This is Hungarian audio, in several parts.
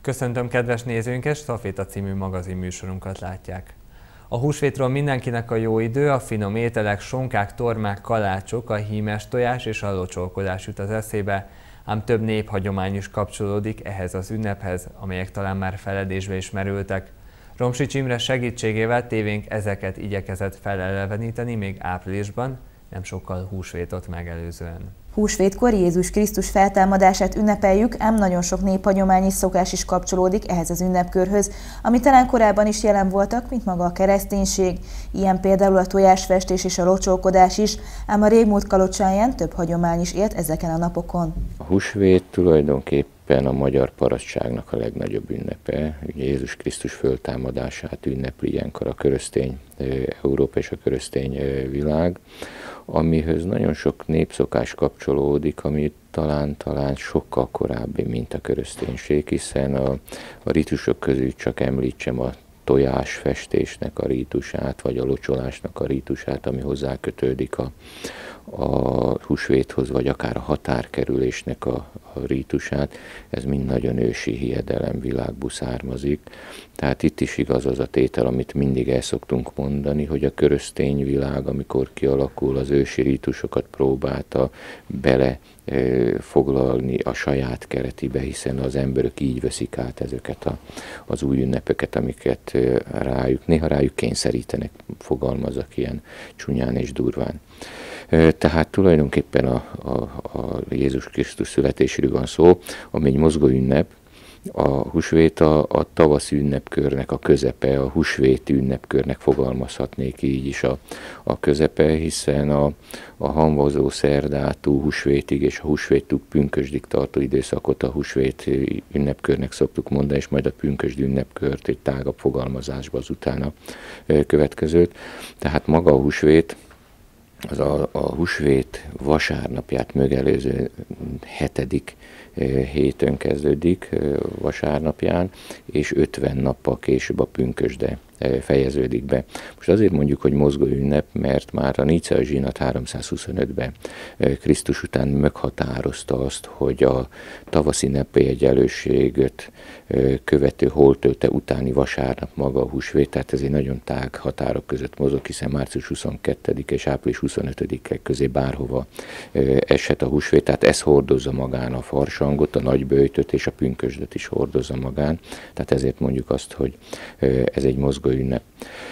Köszöntöm kedves nézőinket, Staféta című magazinműsorunkat látják. A húsvétról mindenkinek a jó idő, a finom ételek, sonkák, tormák, kalácsok, a hímes tojás és a locsolkodás jut az eszébe, ám több néphagyomány is kapcsolódik ehhez az ünnephez, amelyek talán már feledésbe is merültek. Romsics Imre segítségével tévénk ezeket igyekezett feleleveníteni még áprilisban, nem sokkal húsvétot megelőzően. Húsvétkor Jézus Krisztus feltámadását ünnepeljük, ám nagyon sok néphagyomány és szokás is kapcsolódik ehhez az ünnepkörhöz, ami talán korábban is jelen voltak, mint maga a kereszténység, ilyen például a tojásfestés és a locsolkodás is, ám a régmúlt kalocsáján több hagyomány is élt ezeken a napokon. A húsvét tulajdonképpen a magyar parasztságnak a legnagyobb ünnepe. Ugye Jézus Krisztus föltámadását ünnepli ilyenkor a keresztény Európa és a keresztény világ, amihöz nagyon sok népszokás kapcsolódik, ami talán sokkal korábbi, mint a kereszténység, hiszen a rítusok közül csak említsem a tojásfestésnek a rítusát, vagy a locsolásnak a rítusát, ami hozzá kötődik a húsvéthoz, vagy akár a határkerülésnek a rítusát, ez mind nagyon ősi hiedelemvilágból származik. Tehát itt is igaz az a tétel, amit mindig el szoktunk mondani, hogy a keresztény világ, amikor kialakul, az ősi rítusokat próbálta belefoglalni a saját keretébe, hiszen az emberek így veszik át ezeket az új ünnepeket, amiket néha rájuk kényszerítenek, fogalmazok ilyen csúnyán és durván. Tehát tulajdonképpen a Jézus Krisztus születéséről van szó, ami egy mozgó ünnep. A húsvét a tavaszi ünnepkörnek a közepe, a húsvéti ünnepkörnek fogalmazhatnék így is a közepe, hiszen a hamvazó szerdától húsvétig és a húsvéttől pünkösdig tartó időszakot a húsvét ünnepkörnek szoktuk mondani, és majd a pünkösd ünnepkört egy tágabb fogalmazásba az utána következőt. Tehát maga a húsvét, az a húsvét vasárnapját megelőző 7. hétön kezdődik, vasárnapján, és 50 nappal később a pünkösde fejeződik be. Most azért mondjuk, hogy mozgó ünnep, mert már a Níceai zsinat 325-ben Krisztus után meghatározta azt, hogy a tavaszi nepélyegyenlőséget követő holtölte utáni vasárnap maga a húsvét, tehát ez egy nagyon tág határok között mozog, hiszen március 22 és április 25-e közé bárhova eshet a húsvét, tehát ez hordozza magán a farsangot, a nagyböjtöt és a pünkösdöt is hordozza magán, tehát ezért mondjuk azt, hogy ez egy mozgó ünnep.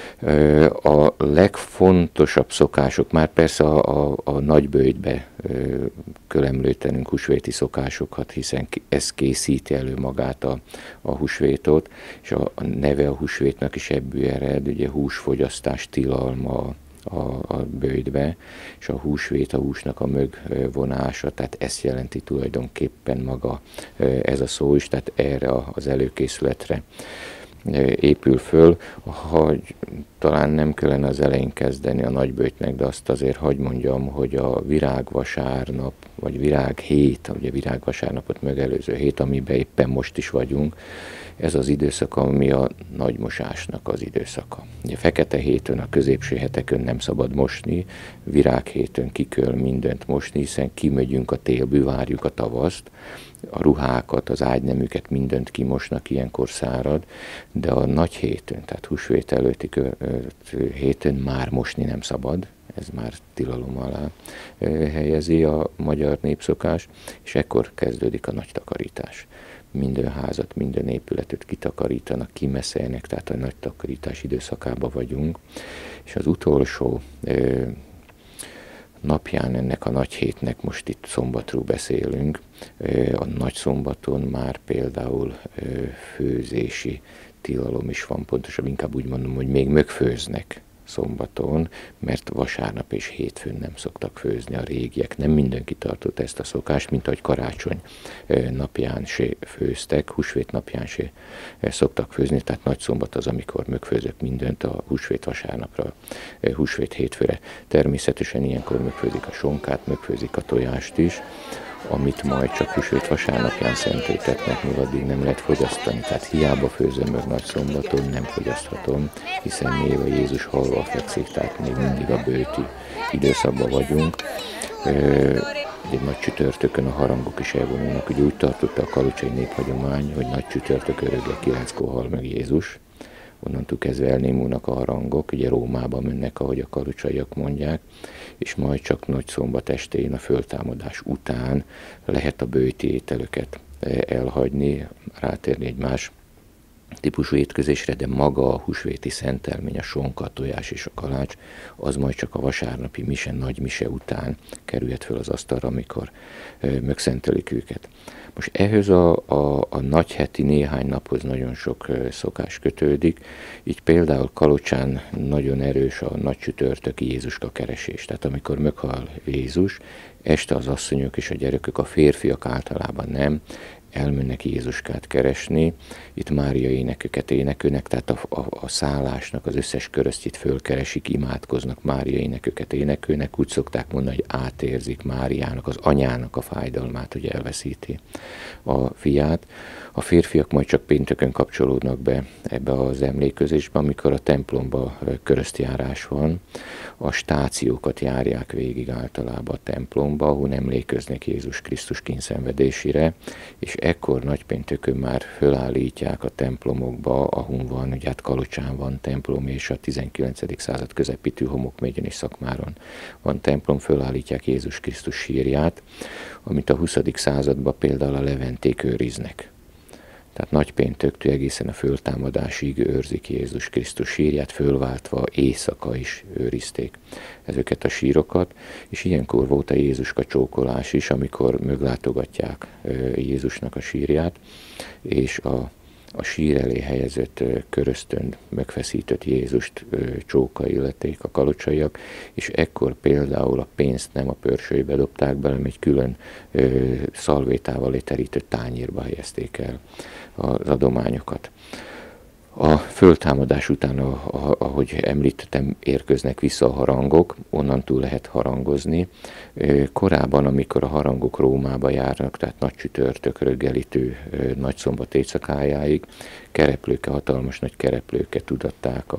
A legfontosabb szokások, már persze a nagyböjtbe kell említenünk húsvéti szokásokat, hiszen ez készíti elő magát a húsvétot, és a neve a húsvétnak is ebből ered, ugye húsfogyasztás tilalma a böjtbe, és a húsvét, a húsnak a mögvonása, tehát ezt jelenti tulajdonképpen maga ez a szó is, tehát erre az előkészületre épül föl, hogy talán nem kellene az elején kezdeni a nagyböjtnek, de azt azért hadd mondjam, hogy a virágvasárnap, vagy virághét, ugye virágvasárnapot megelőző hét, amiben éppen most is vagyunk, ez az időszak, ami a nagymosásnak az időszaka. Ugye fekete héten, a középső hetekön nem szabad mosni, virághéten ki kell mindent mosni, hiszen kimegyünk a télből, várjuk a tavaszt, a ruhákat, az ágyneműket, mindent kimosnak, ilyenkor szárad, de a nagy héten, tehát húsvét előtti héten már mosni nem szabad, ez már tilalom alá helyezi a magyar népszokás, és ekkor kezdődik a nagy takarítás. Minden házat, minden épületet kitakarítanak, kimeszelnek, tehát a nagy takarítás időszakában vagyunk, és az utolsó napján ennek a nagy hétnek, most itt szombatról beszélünk, a nagy szombaton már például főzési tilalom is van, pontosabb inkább úgy mondom, hogy még megfőznek szombaton, mert vasárnap és hétfőn nem szoktak főzni a régiek. Nem mindenki tartott ezt a szokást, mint ahogy karácsony napján se főztek, húsvét napján se szoktak főzni, tehát nagy szombat az, amikor megfőzök mindent a húsvét vasárnapra, húsvét hétfőre. Természetesen ilyenkor megfőzik a sonkát, megfőzik a tojást is, amit majd csak húsvét vasárnapján szenteltetnek, még addig nem lehet fogyasztani. Tehát hiába főzöm meg nagy szombaton, nem fogyaszthatom, hiszen még a Jézus halva fekszik, tehát még mindig a bőti időszakban vagyunk. Ugye nagy csütörtökön a harangok is elvonulnak. Ugye úgy tartotta a kalocsai néphagyomány, hogy nagy csütörtökön reggel 9-kor hal meg Jézus. Onnantól kezdve elnémulnak a harangok, ugye Rómába mennek, ahogy a kalocsaiak mondják, és majd csak nagyszombat estén, a föltámadás után lehet a böjti ételöket elhagyni, rátérni egy más típusú étkezésre, de maga a húsvéti szentelmény, a sonka, a tojás és a kalács, az majd csak a vasárnapi mise, nagy mise után kerülhet föl az asztalra, amikor megszentelik őket. Most ehhez a nagyheti néhány naphoz nagyon sok szokás kötődik, így például Kalocsán nagyon erős a nagy csütörtöki Jézuska keresés. Tehát amikor meghal Jézus, este az asszonyok és a gyerekek, a férfiak általában nem, elmennek Jézuskát keresni, itt Mária énekeket énekelnek, tehát a szállásnak az összes köröztjét fölkeresik, imádkoznak, Mária énekeket énekelnek, úgy szokták mondani, hogy átérzik Máriának, az anyának a fájdalmát, hogy elveszíti a fiát. A férfiak majd csak péntekön kapcsolódnak be ebbe az emlékezésbe, amikor a templomba köröztjárás van, a stációkat járják végig általában a templomba, ahol emlékeznek Jézus Krisztus kínszenvedésére, és ekkor nagypéntekön már fölállítják a templomokba, ahol van, ugye hát Kalocsán van templom, és a 19. század közepítő Homokmegyen és Szakmáron van templom, fölállítják Jézus Krisztus sírját, amit a 20. században például a leventék őriznek. Tehát nagypéntektől egészen a föltámadásig őrzik Jézus Krisztus sírját, fölváltva éjszaka is őrizték ezeket a sírokat, és ilyenkor volt a Jézuska csókolás is, amikor meglátogatják Jézusnak a sírját, és a sír elé helyezett köröztön megfeszített Jézust csóka illeték a kalocsaiak, és ekkor például a pénzt nem a pörsőjébe dobták bele, hanem egy külön szalvétával leterített tányérba helyezték el az adományokat. A föltámadás után, ahogy említettem, érkeznek vissza a harangok, onnantól lehet harangozni. Korábban, amikor a harangok Rómába járnak, tehát nagy csütörtök reggelitől nagyszombat éjszakájáig, kereplőke, hatalmas nagy kereplőket tudatták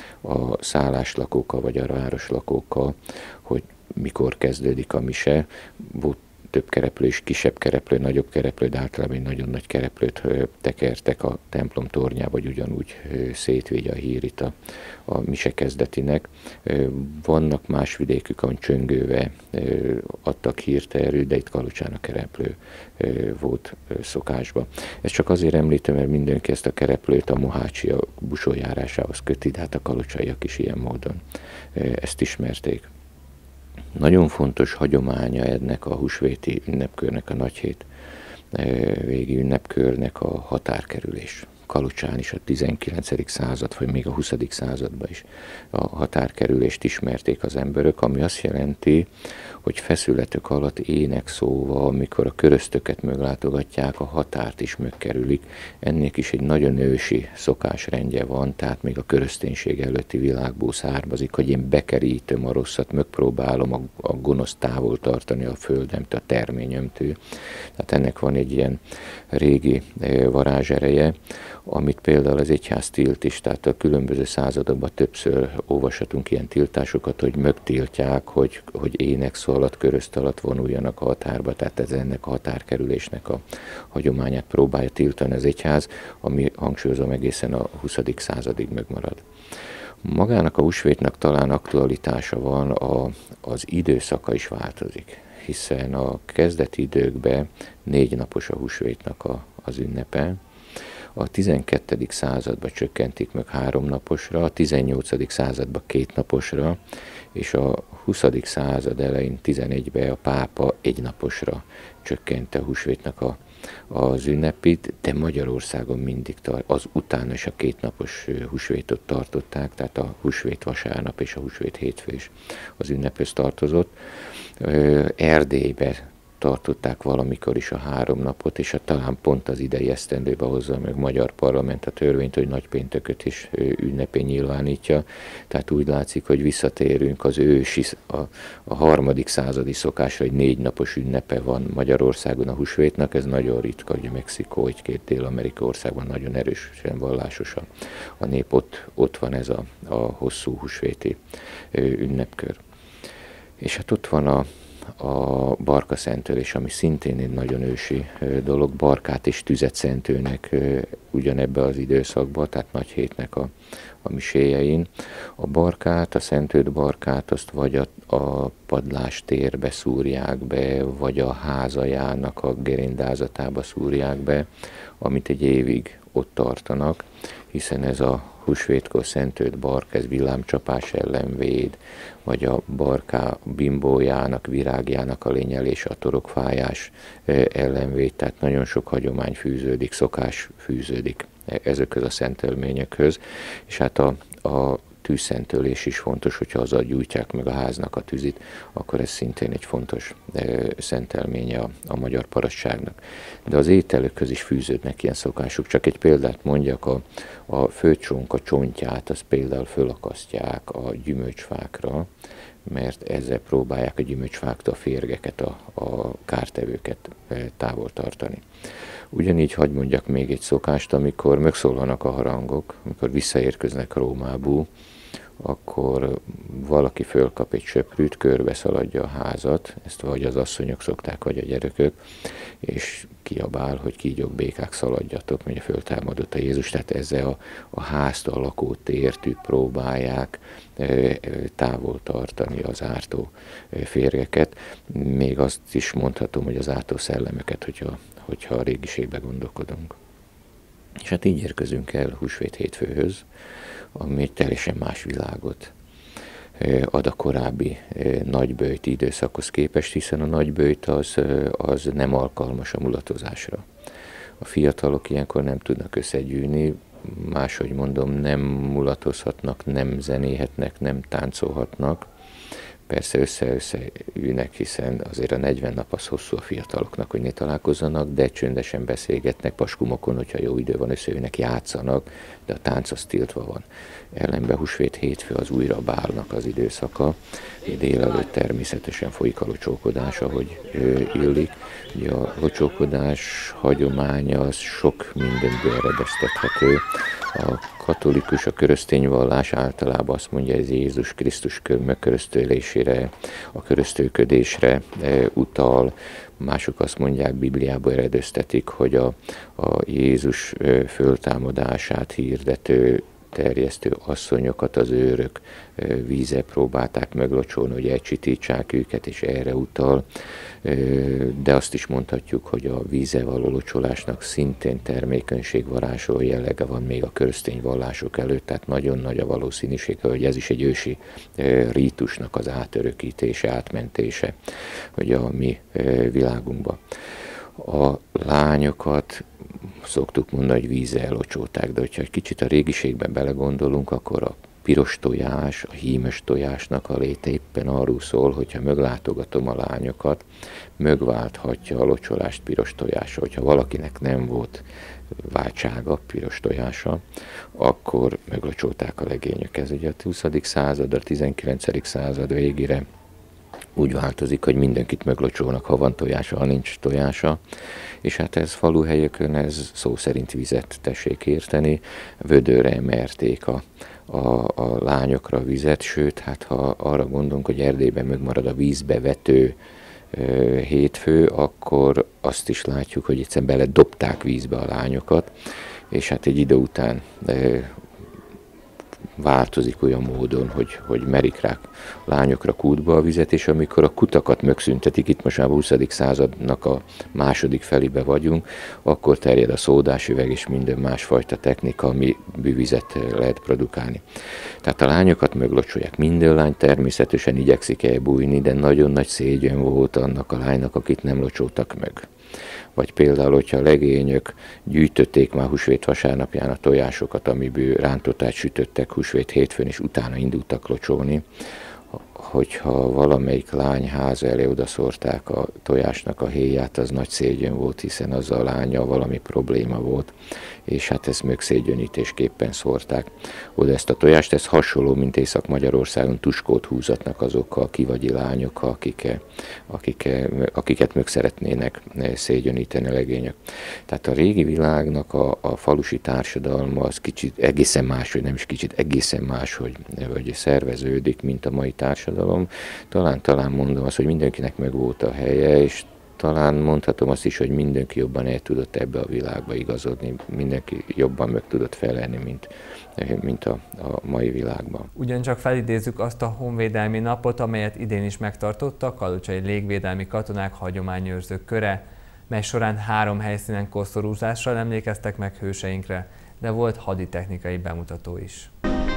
a szálláslakókkal vagy a városlakókkal, hogy mikor kezdődik a mise. Volt több kereplő és kisebb kereplő, nagyobb kereplő, de általában egy nagyon nagy kereplőt tekertek a templom tornyába, vagy ugyanúgy szétvégye a hírit a mise kezdetinek. Vannak más vidékük, ahol csöngőve adtak hírt erről, de itt Kalocsán a kereplő volt szokásba. Ezt csak azért említem, mert mindenki ezt a kereplőt a Mohácsi a busójárásához köti, de hát a kalocsaiak is ilyen módon ezt ismerték. Nagyon fontos hagyománya ennek a húsvéti ünnepkörnek, a nagyhét végi ünnepkörnek a határkerülés. Kalocsán is a 19. század, vagy még a 20. században is a határkerülést ismerték az emberek, ami azt jelenti, hogy feszületek alatt énekszóval, amikor a köröztöket meglátogatják, a határt is megkerülik. Ennek is egy nagyon ősi szokásrendje van, tehát még a kereszténység előtti világból származik, hogy én bekerítem a rosszat, megpróbálom a gonoszt távol tartani a földemtől, a terményemtől. Tehát ennek van egy ilyen régi varázsereje, amit például az egyház tilt is, tehát a különböző századokban többször olvashatunk ilyen tiltásokat, hogy megtiltják, hogy énekszó alatt, körözt alatt vonuljanak a határba, tehát ez ennek a határkerülésnek a hagyományát próbálja tiltani az egyház, ami hangsúlyozom egészen a 20. századig megmarad. Magának a húsvétnek talán aktualitása van, az időszaka is változik, hiszen a kezdeti időkben 4 napos a húsvétnek az ünnepe. A 12. században csökkentik meg 3 naposra, a 18. században 2 naposra, és a 20. század elején 11-ben a pápa 1 naposra csökkente a húsvétnek az ünnepét, de Magyarországon mindig az utána is a 2 napos húsvétot tartották, tehát a húsvét vasárnap és a húsvét hétfő is az ünnephez tartozott. Erdélyben tartották valamikor is a 3 napot, és talán pont az idei esztendőben hozza meg Magyar Parlament a törvényt, hogy nagypénteköt is ünnepén nyilvánítja. Tehát úgy látszik, hogy visszatérünk az ősi, a 3. századi szokásra, hogy 4 napos ünnepe van Magyarországon a húsvétnak. Ez nagyon ritka, hogy Mexikó, egy 2 Dél-Amerika országban nagyon erősen vallásos a nép, ott van ez a hosszú húsvéti ünnepkör. És hát ott van a barka szentölés, ami szintén egy nagyon ősi dolog. Barkát és tüzet szentülnek ugyanebbe az időszakban, tehát nagy hétnek a miséjein. A barkát, a szentölt barkát, azt vagy a padlás térbe szúrják be, vagy a házajának a gerindázatába szúrják be, amit egy évig ott tartanak, hiszen ez a húsvétkor szentölt barka, ez villámcsapás ellen véd, vagy a barká bimbójának, virágjának a lényelése, a torokfájás ellen véd, tehát nagyon sok hagyomány fűződik, szokás fűződik ezekhez a szentelményekhöz, és hát a tűzszentölés is fontos, hogyha azzal gyújtják meg a háznak a tűzit, akkor ez szintén egy fontos szentelménye a magyar parasztságnak. De az ételökhöz is fűződnek ilyen szokások. Csak egy példát mondjak, a főcsonka csontját, azt például fölakasztják a gyümölcsfákra, mert ezzel próbálják a gyümölcsfáktól a férgeket, a kártevőket távol tartani. Ugyanígy hadd mondjak még egy szokást, amikor megszólalnak a harangok, amikor visszaérkeznek Rómából, akkor valaki fölkap egy söprűt, körbe szaladja a házat, ezt vagy az asszonyok szokták, vagy a gyerekök, és kiabál, hogy kígyók, békák, szaladjatok, mert föltámadott a Jézus, tehát ezzel a háztól a lakótértől próbálják távol tartani az ártó férgeket. Még azt is mondhatom, hogy az ártó szellemeket, hogyha a régiségbe gondolkodunk. És hát így érkezünk el húsvét hétfőhöz, ami egy teljesen más világot ad a korábbi nagyböjti időszakhoz képest, hiszen a nagyböjt az nem alkalmas a mulatozásra. A fiatalok ilyenkor nem tudnak összegyűlni, máshogy mondom, nem mulatozhatnak, nem zenéhetnek, nem táncolhatnak. Persze összeülnek, hiszen azért a 40 nap az hosszú a fiataloknak, hogy ne találkozzanak, de csöndesen beszélgetnek, paskumokon, hogyha jó idő van, összeülnek, játszanak, de a tánc az tiltva van. Ellenben húsvét hétfő az újra a bálnak az időszaka, délelőtt természetesen folyik a locsókodás, ahogy illik. Ugye a locsókodás hagyománya az sok mindenből eredeztethető. A katolikus, a keresztény vallás általában azt mondja, hogy Jézus Krisztus megköröztölésére, a köröztölködésre utal. Mások azt mondják, Bibliából eredeztetik, hogy a Jézus föltámadását hirdető, terjesztő asszonyokat az őrök vízzel próbálták meglocsolni, hogy elcsitítsák őket, és erre utal. De azt is mondhatjuk, hogy a vízzel való locsolásnak szintén termékenységvarázsoló jellege van még a keresztény vallások előtt, tehát nagyon nagy a valószínűség, hogy ez is egy ősi rítusnak az átörökítése, átmentése, hogy a mi világunkban. A lányokat szoktuk mondani, hogy vízzel locsolták, de hogyha egy kicsit a régiségben belegondolunk, akkor a piros tojás, a hímes tojásnak a léte éppen arról szól, hogyha meglátogatom a lányokat, megválthatja a locsolást piros tojásra. Hogyha valakinek nem volt váltsága, piros tojása, akkor meglocsolták a legények. Ez ugye a 20. század, a 19. század végére úgy változik, hogy mindenkit meglocsolnak, ha van tojása, ha nincs tojása, és hát ez faluhelyeken, ez szó szerint vizet tessék érteni, vödörre emelték a lányokra vizet, sőt, hát ha arra gondolunk, hogy Erdélyben megmarad a vízbe vető hétfő, akkor azt is látjuk, hogy egyszerűen beledobták vízbe a lányokat, és hát egy idő után változik olyan módon, hogy merik rá lányokra kútba a vizet, és amikor a kutakat megszüntetik, itt most már a 20. századnak a második felébe vagyunk, akkor terjed a szódás üveg és minden másfajta technika, ami bűvizet lehet produkálni. Tehát a lányokat meglocsolják. Minden lány természetesen igyekszik elbújni, de nagyon nagy szégyen volt annak a lánynak, akit nem locsoltak meg. Vagy például, hogyha a legényök gyűjtötték már húsvét vasárnapján a tojásokat, amiből rántottát sütöttek húsvét hétfőn, és utána indultak locsolni, hogyha valamelyik lány háza elé odaszórták a tojásnak a héját, az nagy szégyen volt, hiszen az a lánya valami probléma volt, és hát ezt megszégyenítésképpen szórták oda ezt a tojást. Ez hasonló, mint Észak-Magyarországon tuskót húzatnak azok a kivagyi lányok, akiket meg szeretnének szégyeníteni a legények. Tehát a régi világnak a falusi társadalma az kicsit egészen más, vagy nem is kicsit, egészen más, hogy szerveződik, mint a mai társadalom. társadalom. Talán mondom azt, hogy mindenkinek meg volt a helye, és talán mondhatom azt is, hogy mindenki jobban el tudott ebbe a világba igazodni, mindenki jobban meg tudott felelni, mint a mai világban. Ugyancsak felidézzük azt a honvédelmi napot, amelyet idén is megtartottak a kalocsai légvédelmi katonák hagyományőrzők köre, mely során 3 helyszínen koszorúzással emlékeztek meg hőseinkre, de volt haditechnikai bemutató is.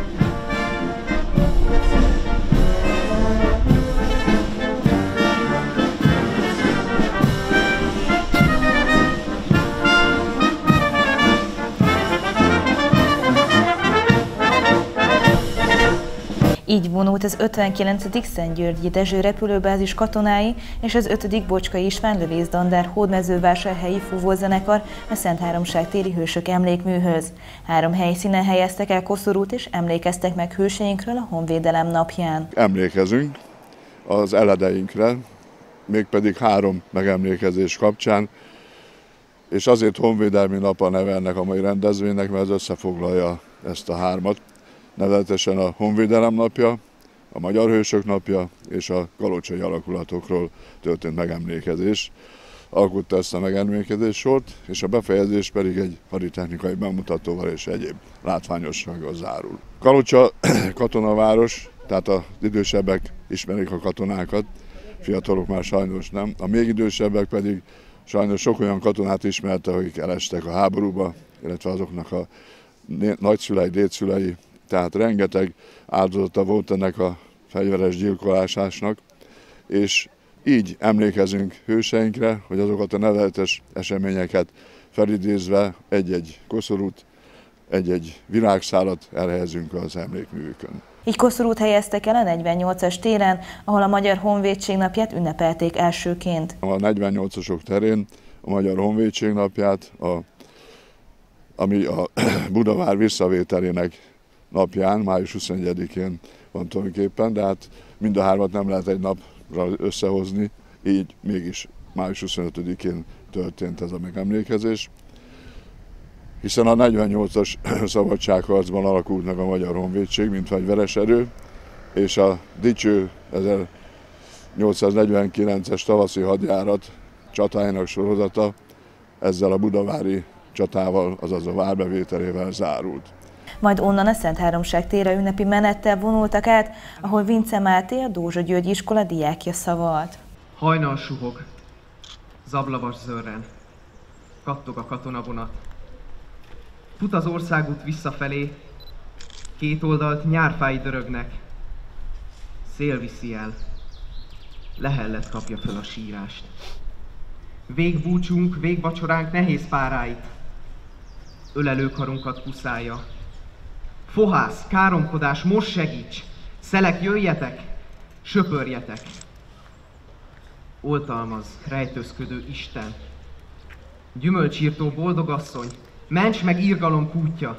Így vonult az 59. Szentgyörgyi Dezső repülőbázis katonái és az 5. Bocskai István lövésztandár hódmezővásárhelyi fúvózenekar a Szentháromság téri hősök emlékműhöz. 3 helyszínen helyeztek el koszorút és emlékeztek meg hőseinkről a Honvédelem napján. Emlékezünk az eledeinkre, mégpedig 3 megemlékezés kapcsán, és azért Honvédelmi nap a neve ennek a mai rendezvénynek, mert ez összefoglalja ezt a 3-at. Nevezetesen a Honvédelem napja, a Magyar Hősök napja és a kalocsai alakulatokról történt megemlékezés. Alkotta ezt a megemlékezés sort, és a befejezés pedig egy haditechnikai bemutatóval és egyéb látványossággal zárul. Kalocsa katonaváros, tehát az idősebbek ismerik a katonákat, fiatalok már sajnos nem. A még idősebbek pedig sajnos sok olyan katonát ismerte, akik elestek a háborúba, illetve azoknak a nagyszülei, dédszülei. Tehát rengeteg áldozata volt ennek a fegyveres gyilkolásásnak, és így emlékezünk hőseinkre, hogy azokat a nevezetes eseményeket felidézve egy-egy koszorút, egy-egy virágszálat elhelyezünk az emlékművükön. Így koszorút helyeztek el a 48-as téren, ahol a Magyar Honvédség napját ünnepelték elsőként. A 48-asok terén a Magyar Honvédség napját, ami a Budavár visszavételének napján, május 21-én van tulajdonképpen, de hát mind a 3-at nem lehet egy napra összehozni, így mégis május 25-én történt ez a megemlékezés. Hiszen a 48-as szabadságharcban alakult meg a Magyar Honvédség, mint fegyveres erő, és a dicső 1849-es tavaszi hadjárat csatájának sorozata ezzel a budavári csatával, azaz a várbevételével zárult. Majd onnan a Szentháromság térre ünnepi menettel vonultak át, ahol Vince Máté, a Dózsa Györgyi iskola diákja szavalt. Hajnal suhog, zablavas zörren, kattog a katonavonat. Fut az országút visszafelé, 2 oldalt nyárfái dörögnek. Szél viszi el, lehellet kapja föl a sírást. Végbúcsunk, végvacsoránk nehéz páráit, ölelőkarunkat puszálja. Fohász, káromkodás, most segíts! Szelek, jöjjetek! Söpörjetek! Oltalmaz, rejtőzködő Isten! Gyümölcsírtó boldogasszony, ments meg irgalom kútja!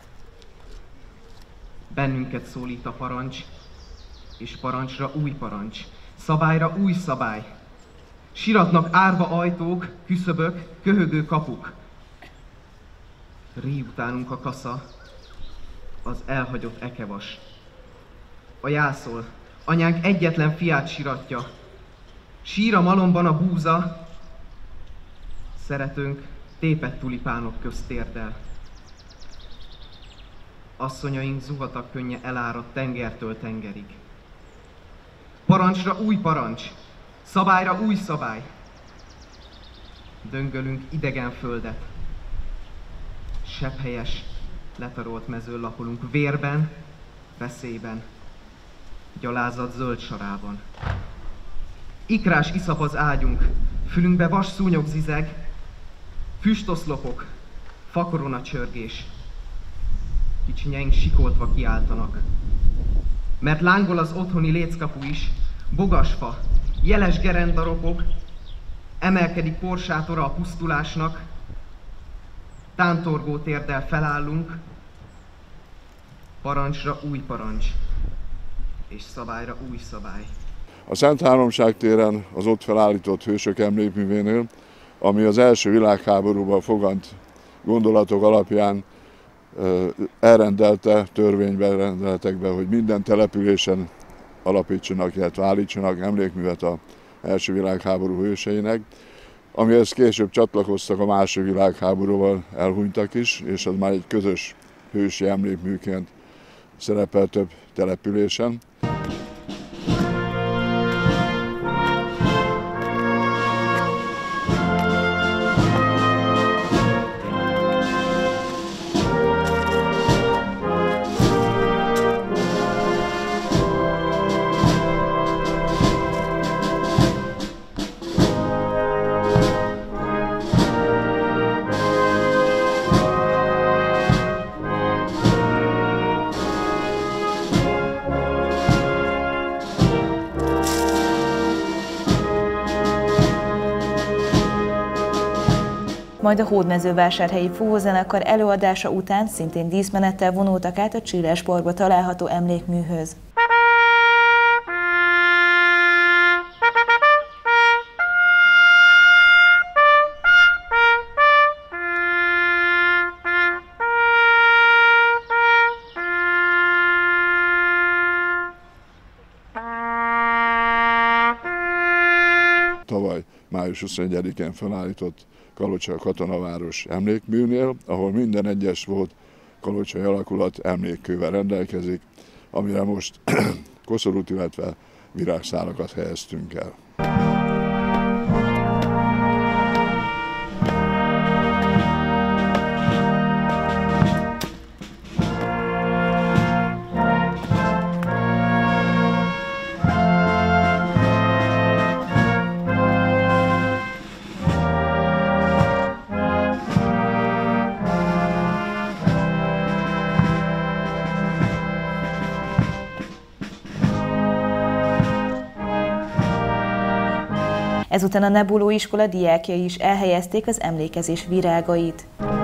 Bennünket szólít a parancs, és parancsra új parancs, szabályra új szabály. Siratnak árva ajtók, küszöbök, köhögő kapuk. Rí utánunk a kasza, az elhagyott ekevas. A jászol, anyánk egyetlen fiát siratja. Sír a malomban a búza, szeretőnk tépett tulipánok közt térdel. Asszonyaink zuhatak könnye eláradt tengertől tengerig. Parancsra új parancs, szabályra új szabály. Döngölünk idegen földet. Sebhelyes, letarolt mezőn lakolunk vérben, veszélyben, gyalázat zöld sarában. Ikrás iszap az ágyunk, fülünkbe vas szúnyog zizeg, füstoszlopok, fakorona csörgés. Kicsinyeink sikoltva kiáltanak. Mert lángol az otthoni léckapu is, bogasfa, jeles gerenda ropog, emelkedik porsátora a pusztulásnak, tántorgó térdel felállunk, parancsra új parancs, és szabályra új szabály. A Szentháromság téren az ott felállított hősök emlékművénél, ami az első világháborúban fogant gondolatok alapján elrendelte, törvényben rendeltek be, hogy minden településen alapítsanak, illetve állítsanak emlékművet az első világháború hőseinek, amihez később csatlakoztak a második világháborúval elhunytak is, és az már egy közös hősi emlékműként szerepel több településen. Majd a Hódmezővásárhelyi Fúvózenekar előadása után szintén díszmenettel vonultak át a Csillesborgba található emlékműhöz. Tavaly május 21-én felállított Kalocsa katonaváros emlékműnél, ahol minden egyes volt kalocsai alakulat emlékkővel rendelkezik, amire most koszorút, illetve virágszálakat helyeztünk el. Ezután a Nebuló iskola diákjai is elhelyezték az emlékezés virágait.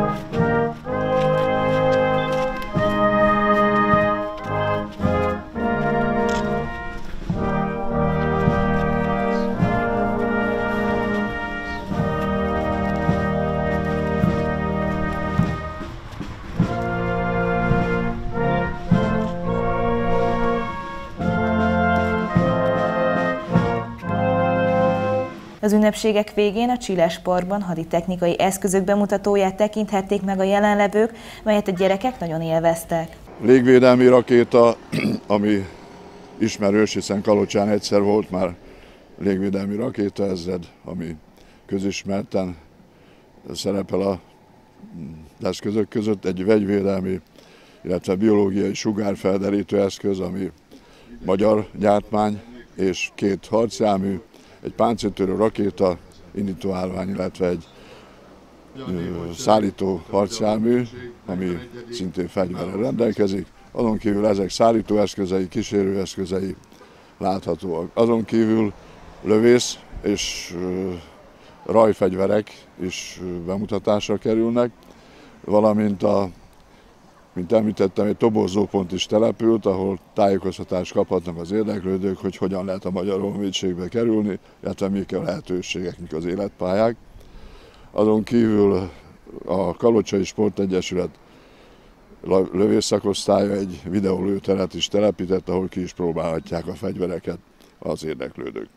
Az ünnepségek végén a Csillesparkban haditechnikai eszközök bemutatóját tekinthették meg a jelenlevők, melyet a gyerekek nagyon élveztek. Légvédelmi rakéta, ami ismerős, hiszen Kalocsán egyszer volt már légvédelmi rakétaezred, ami közismerten szerepel az eszközök között. Egy vegyvédelmi, illetve biológiai sugárfelderítő eszköz, ami magyar gyártmány, és 2 harcjármű, egy páncéltörő rakéta indítóállvány, illetve egy szállító harcjármű, ami szintén fegyverrel rendelkezik. Azon kívül ezek szállítóeszközei, kísérőeszközei láthatóak. Azon kívül lövész és rajfegyverek is bemutatásra kerülnek, valamint mint említettem, egy toborzópont is települt, ahol tájékoztatást kaphatnak az érdeklődők, hogy hogyan lehet a Magyar Honvédségbe kerülni, illetve mik a lehetőségek, mik az életpályák. Azon kívül a Kalocsai Sportegyesület lövésszakosztálya egy videólőteret is telepített, ahol ki is próbálhatják a fegyvereket az érdeklődők.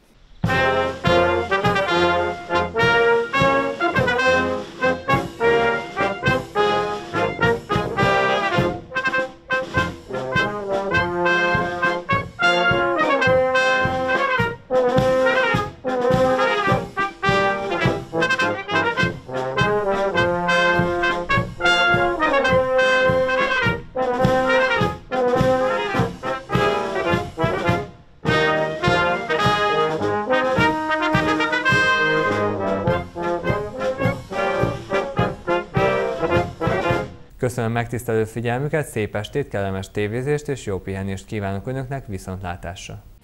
Köszönöm megtisztelő figyelmüket, szép estét, kellemes tévézést és jó pihenést kívánok Önöknek, viszontlátásra!